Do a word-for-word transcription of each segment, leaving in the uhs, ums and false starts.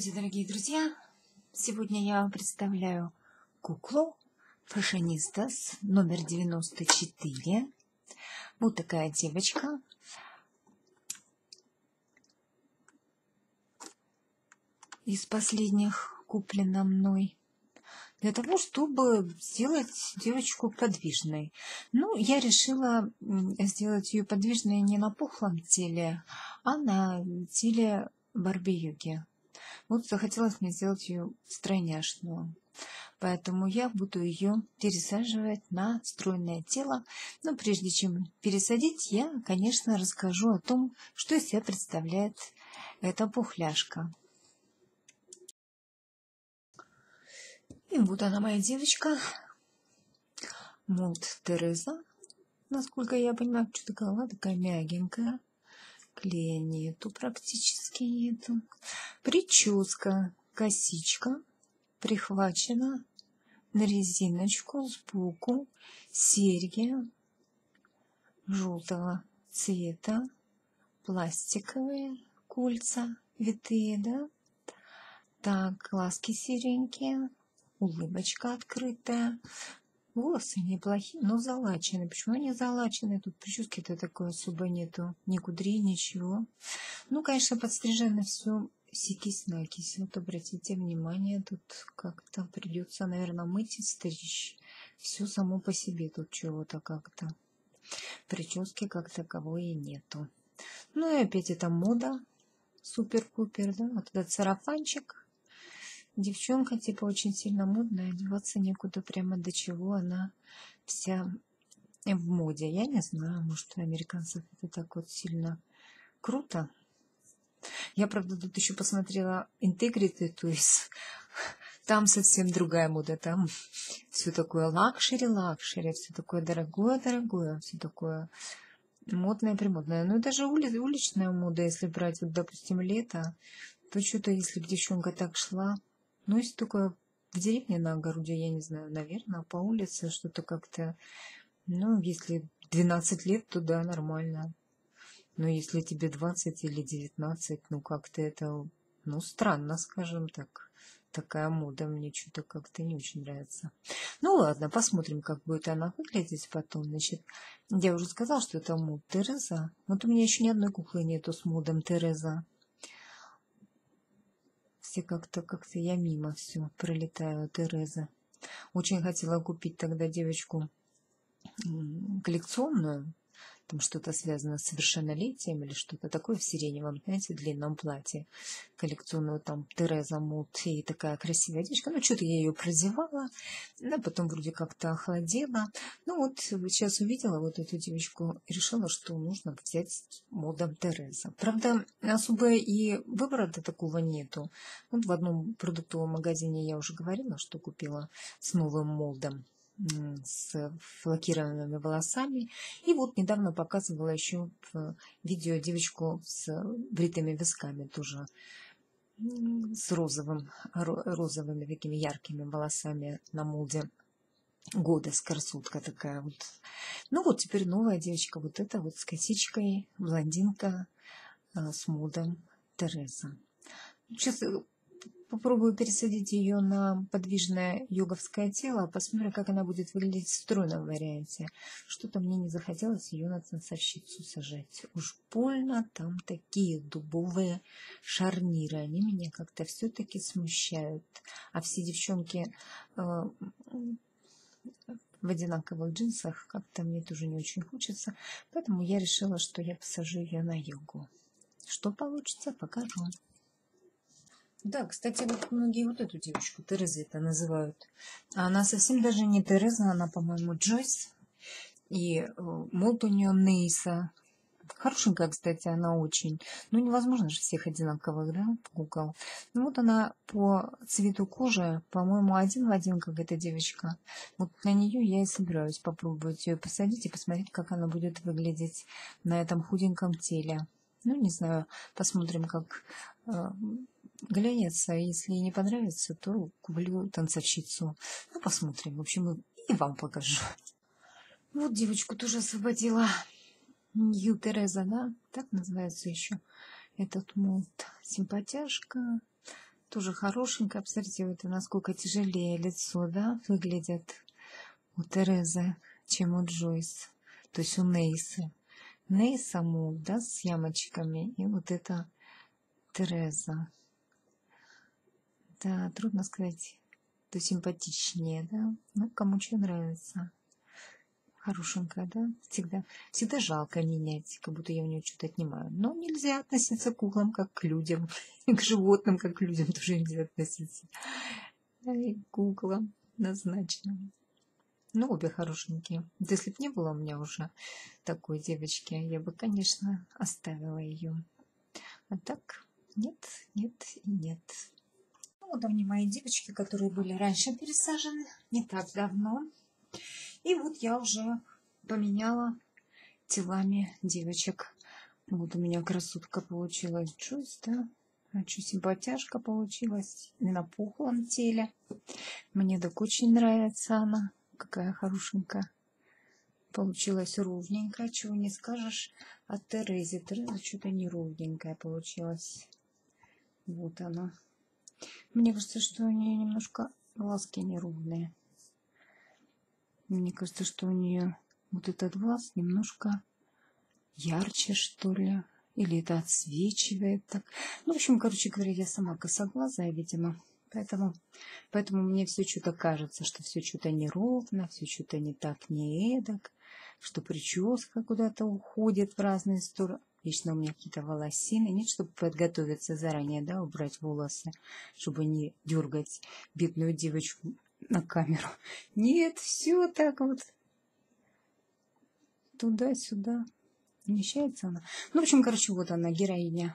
Здравствуйте, дорогие друзья! Сегодня я вам представляю куклу Fashionistas номер девяносто четыре. Вот такая девочка. Из последних куплена мной. Для того, чтобы сделать девочку подвижной. Ну, я решила сделать ее подвижной не на пухлом теле, а на теле Барби-Юги. Вот захотелось мне сделать ее стройняшную. Поэтому я буду ее пересаживать на стройное тело. Но прежде чем пересадить, я, конечно, расскажу о том, что из себя представляет эта пухляшка. И вот она, моя девочка. Молд Тереза. Насколько я понимаю, что-то голова такая мягенькая. Клея нету, практически нету. Прическа, косичка, прихвачена на резиночку сбоку, серьги желтого цвета, пластиковые кольца витые, да? Так, глазки серенькие, улыбочка открытая. Волосы неплохие, но залачены. Почему они залачены? Тут прически-то такой особо нету. Ни кудрей, ничего. Ну, конечно, подстрижено все сикись-накись. Вот обратите внимание, тут как-то придется, наверное, мыть и стричь. Все само по себе тут чего-то как-то. Прически как таковой и нету. Ну и опять это мода. Супер-пупер, да? Вот этот сарафанчик. Девчонка, типа, очень сильно модная, одеваться некуда, прямо до чего она вся в моде. Я не знаю, может, у американцев это так вот сильно круто. Я, правда, тут еще посмотрела Integrity, то есть там совсем другая мода, там все такое лакшери-лакшери, все такое дорогое-дорогое, все такое модное-примодное. Ну, даже ули уличная мода, если брать, вот, допустим, лето, то что-то, если бы девчонка так шла, ну, если только в деревне на огороде, я не знаю, наверное, по улице что-то как-то, ну, если двенадцать лет, то да, нормально. Но если тебе двадцать или девятнадцать, ну, как-то это, ну, странно, скажем так. Такая мода мне что-то как-то не очень нравится. Ну, ладно, посмотрим, как будет она выглядеть потом. Значит, я уже сказала, что это мод Тереза. Вот у меня еще ни одной куклы нету с модом Тереза. Все как-то, как-то я мимо все пролетаю, Тереза. Очень хотела купить тогда девочку коллекционную, там что-то связано с совершеннолетием или что-то такое в сиреневом, знаете, длинном платье. Коллекционную там Тереза Мут и такая красивая девочка. Ну, что-то я ее прозевала, но потом вроде как-то охладела. Ну, вот сейчас увидела вот эту девочку и решила, что нужно взять модом Тереза. Правда, особо и выбора-то такого нету. Вот в одном продуктовом магазине я уже говорила, что купила с новым молдом, с флокированными волосами. И вот недавно показывала еще в видео девочку с бритыми висками, тоже с розовым, розовыми такими яркими волосами на молде года, скорсутка такая вот. Ну вот теперь новая девочка, вот эта вот с косичкой, блондинка с модом Тереза. Сейчас попробую пересадить ее на подвижное йоговское тело, посмотрим, как она будет выглядеть в стройном варианте. Что-то мне не захотелось ее на танцовщицу сажать. Уж больно там такие дубовые шарниры. Они меня как-то все-таки смущают. А все девчонки э, в одинаковых джинсах как-то мне тоже не очень хочется. Поэтому я решила, что я посажу ее на йогу. Что получится, покажу. Да, кстати, вот многие вот эту девочку Терезой это называют. А она совсем даже не Тереза, она, по-моему, Джойс. И молд у нее Нейса. Хорошенькая, кстати, она очень. Ну, невозможно же всех одинаковых, да, кукол. Ну, вот она по цвету кожи, по-моему, один в один, как эта девочка. Вот на нее я и собираюсь попробовать ее посадить и посмотреть, как она будет выглядеть на этом худеньком теле. Ну, не знаю, посмотрим, как глянется. Если не понравится, то куплю танцовщицу. Ну, посмотрим. В общем, и вам покажу. Вот девочку тоже освободила. Нью Тереза, да? Так называется еще этот молд. Симпатяшка. Тоже хорошенькая. Посмотрите, вот насколько тяжелее лицо, да, выглядит у Терезы, чем у Джойс. То есть у Нейсы. Нейса мол, да, с ямочками. И вот это Тереза. Да, трудно сказать, то симпатичнее, да. Ну, кому что нравится. Хорошенькая, да? Всегда, всегда жалко менять, как будто я у нее что-то отнимаю. Но нельзя относиться к куклам как к людям. И к животным как к людям тоже нельзя относиться. Да, и к куклам однозначно. Ну, обе хорошенькие. Вот если бы не было у меня уже такой девочки, я бы, конечно, оставила ее. А так нет, нет и нет. Ну, вот они мои девочки, которые были раньше пересажены, не так давно. И вот я уже поменяла телами девочек. Вот у меня красотка получилась Джойс, да. Очень симпатяшка получилась на пухлом теле. Мне так очень нравится она. Какая хорошенькая. Получилась ровненькая, чего не скажешь о Терезе. Тереза что-то не ровненькая получилась. Вот она. Мне кажется, что у нее немножко глазки неровные. Мне кажется, что у нее вот этот глаз немножко ярче, что ли. Или это отсвечивает так. Ну, в общем, короче говоря, я сама косоглазая, видимо. Поэтому, поэтому мне все что-то кажется, что все что-то неровно, все что-то не так, не эдак, что прическа куда-то уходит в разные стороны. Вечно у меня какие-то волосины. Нет, чтобы подготовиться заранее, да, убрать волосы, чтобы не дергать бедную девочку на камеру. Нет, все так вот туда-сюда. Вмещается она. Ну, в общем, короче, вот она, героиня.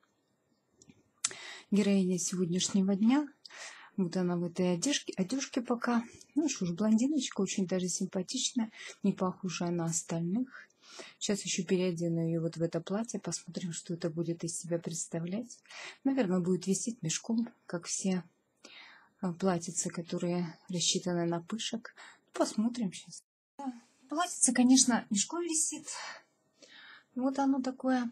Героиня сегодняшнего дня. Вот она в этой одежке, одежке пока. Ну что ж, блондиночка, очень даже симпатичная, не похожая на остальных. Сейчас еще переодену ее вот в это платье, посмотрим, что это будет из себя представлять. Наверное, будет висеть мешком, как все платьица, которые рассчитаны на пышек. Посмотрим сейчас. Платьице, конечно, мешком висит. Вот оно такое.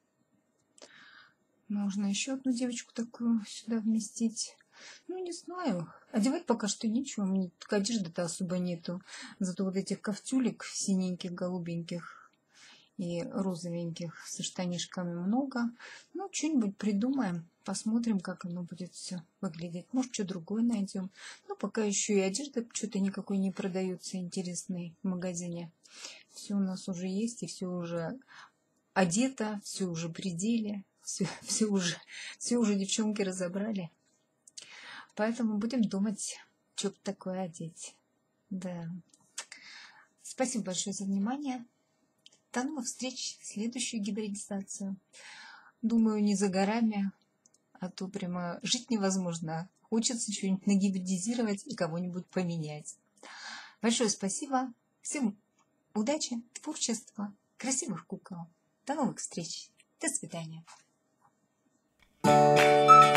Можно еще одну девочку такую сюда вместить. Ну, не знаю. Одевать пока что нечего. У меня только одежды-то особо нету. Зато вот этих кофтюлек синеньких, голубеньких и розовеньких со штанишками много. Ну, что-нибудь придумаем. Посмотрим, как оно будет все выглядеть. Может, что другое найдем. Ну, пока еще и одежда что-то никакой не продается интересной в магазине. Все у нас уже есть, и все уже одето, все уже при деле. Все, все, уже, все уже девчонки разобрали. Поэтому будем думать, что такое одеть. Да. Спасибо большое за внимание. До новых встреч в следующую гибридизацию. Думаю, не за горами, а то прямо жить невозможно. Хочется что-нибудь нагибридизировать и кого-нибудь поменять. Большое спасибо. Всем удачи, творчества, красивых кукол. До новых встреч. До свидания.